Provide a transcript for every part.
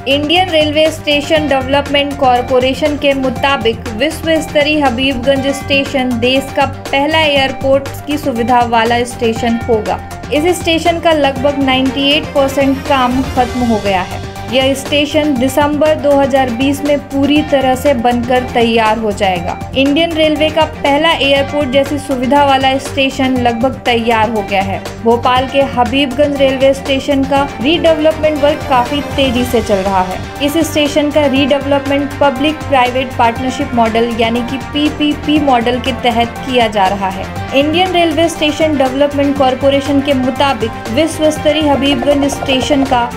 Indian railway station development corporation के मुताबिक विश्व स्तरीय हबीबगंज स्टेशन देश का पहला एयरपोर्ट की सुविधा वाला स्टेशन होगा। इस स्टेशन का लगभग 98% काम खत्म हो गया है। यह स्टेशन दिसंबर 2020 में पूरी तरह से बनकर तैयार हो जाएगा। इंडियन रेलवे का पहला एयरपोर्ट जैसी सुविधा वाला स्टेशन लगभग तैयार हो गया है। भोपाल के हबीबगंज रेलवे स्टेशन का रीडेवलपमेंट वर्क काफी तेजी से चल रहा है। इस स्टेशन का redevelopment public private partnership model यानी कि PPP मॉडल के तहत किया जा रहा है। Indian railway station development corporation के मुताबिक विश्व स्तरीय हबीबगंज स्टेशन का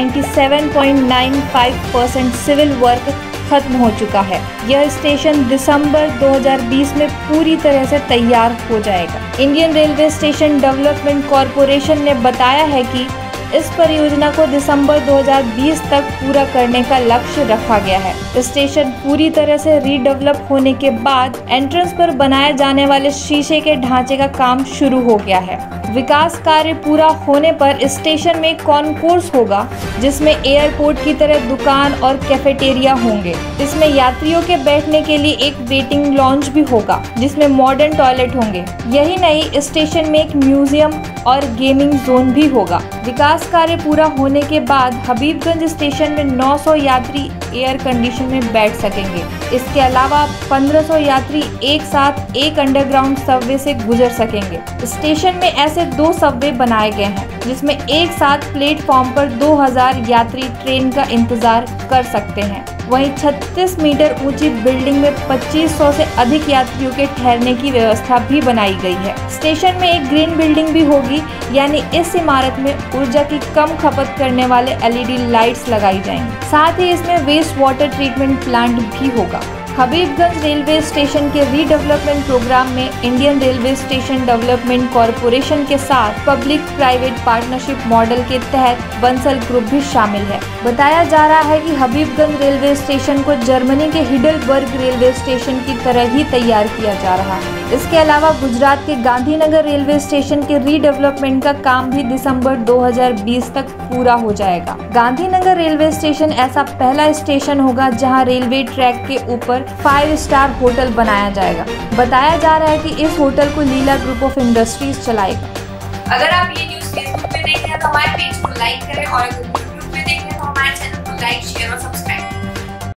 97.95% सिविल वर्क खत्म हो चुका है। यह स्टेशन दिसंबर 2020 में पूरी तरह से तैयार हो जाएगा। Indian railway station development corporation ने बताया है कि इस परियोजना को दिसंबर 2020 तक पूरा करने का लक्ष्य रखा गया है। स्टेशन पूरी तरह से रीडेवलप होने के बाद एंट्रेंस पर बनाए जाने वाले शीशे के ढांचे का काम शुरू हो गया है। विकास कार्य पूरा होने पर स्टेशन में कॉन्कोर्स होगा, जिसमें एयरपोर्ट की तरह दुकान और कैफेटेरिया होंगे। इसमें यात्रियों के बैठने के लिए एक वेटिंग लॉन्ज भी होगा, जिसमें मॉडर्न टॉयलेट होंगे। यही नहीं, स्टेशन में एक म्यूजियम और गेमिंग जोन भी होगा। विकास कार्य पूरा होने के बाद हबीबगंज स्टेशन में 900 यात्री एयर कंडीशन में बैठ सकेंगे। इसके अलावा 1500 यात्री एक साथ एक अंडरग्राउंड सबवे से गुजर सकेंगे। स्टेशन में ऐसे 2 सबवे बनाए गए हैं, जिसमें एक साथ प्लेटफॉर्म पर 2000 यात्री ट्रेन का इंतजार कर सकते हैं। वहीं 36 मीटर ऊंची बिल्डिंग में 2500 से अधिक यात्रियों के ठहरने की व्यवस्था भी बनाई गई है। स्टेशन में एक ग्रीन बिल्डिंग भी होगी, यानी इस इमारत में ऊर्जा की कम खपत करने वाले LED लाइट्स लगाई जाएंगी। साथ ही इसमें वेस्ट वाटर ट्रीटमेंट प्लांट भी होगा। हबीबगंज रेलवे स्टेशन के रीडेवलपमेंट प्रोग्राम में Indian railway station development corporation के साथ पब्लिक प्राइवेट पार्टनरशिप मॉडल के तहत बंसल ग्रुप भी शामिल है। बताया जा रहा है कि हबीबगंज रेलवे स्टेशन को जर्मनी के हिडेलबर्ग रेलवे स्टेशन की तरह ही तैयार किया जा रहा है। इसके अलावा गुजरात के गांधीनगर रेलवे स्टेशन के रीडेवलपमेंट का काम भी दिसंबर 2020 तक पूरा हो जाएगा। गांधीनगर रेलवे स्टेशन ऐसा पहला स्टेशन होगा जहां रेलवे ट्रैक के ऊपर 5 स्टार होटल बनाया जाएगा। बताया जा रहा है कि इस होटल को लीला ग्रुप ऑफ इंडस्ट्रीज चलाएगा। अगर आप ये न्यूज़ फेसबुक पे देख रहे हैं तो हमारे पेज को लाइक करें, और अगर यूट्यूब पे देख रहे हैं तो हमारे चैनल को लाइक, शेयर और सब्सक्राइब